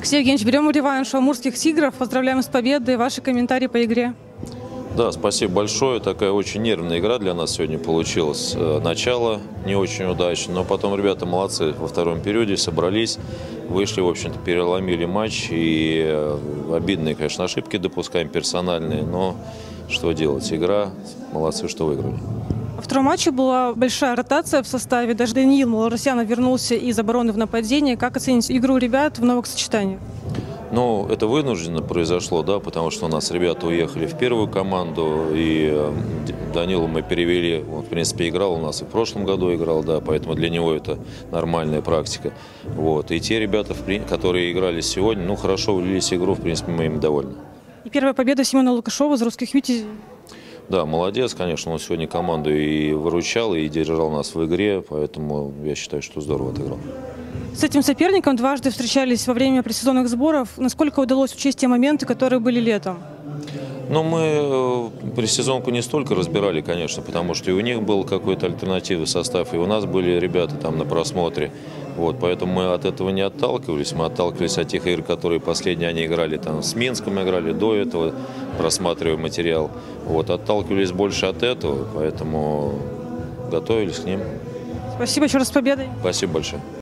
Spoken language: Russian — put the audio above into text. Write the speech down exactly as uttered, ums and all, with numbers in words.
Алексей Евгеньевич, берем реванш у амурских «Тигров». Поздравляем с победой. Ваши комментарии по игре? Да, спасибо большое. Такая очень нервная игра для нас сегодня получилась. Начало не очень удачно, но потом ребята молодцы. Во втором периоде собрались, вышли, в общем-то, переломили матч. И обидные, конечно, ошибки допускаем персональные, но что делать? Игра, молодцы, что выиграли. Во втором матче была большая ротация в составе. Даже Даниил Малоросянов вернулся из обороны в нападение. Как оценить игру ребят в новых сочетаниях? Ну, это вынужденно произошло, да, потому что у нас ребята уехали в первую команду, и Данилу мы перевели, он, в принципе, играл у нас и в прошлом году играл, да, поэтому для него это нормальная практика. Вот. И те ребята, которые играли сегодня, ну, хорошо влились в игру, в принципе, мы им довольны. И первая победа Семена Лукашова из «Русских Витязей». Да, молодец, конечно, он сегодня команду и выручал, и держал нас в игре, поэтому я считаю, что здорово отыграл. С этим соперником дважды встречались во время предсезонных сборов. Насколько удалось учесть те моменты, которые были летом? Ну, мы предсезонку не столько разбирали, конечно, потому что и у них был какой-то альтернативный состав, и у нас были ребята там на просмотре. Вот, поэтому мы от этого не отталкивались. Мы отталкивались от тех игр, которые последние они играли там с Минском, играли до этого, просматривая материал. Вот, отталкивались больше от этого, поэтому готовились к ним. Спасибо еще раз с победой. Спасибо большое.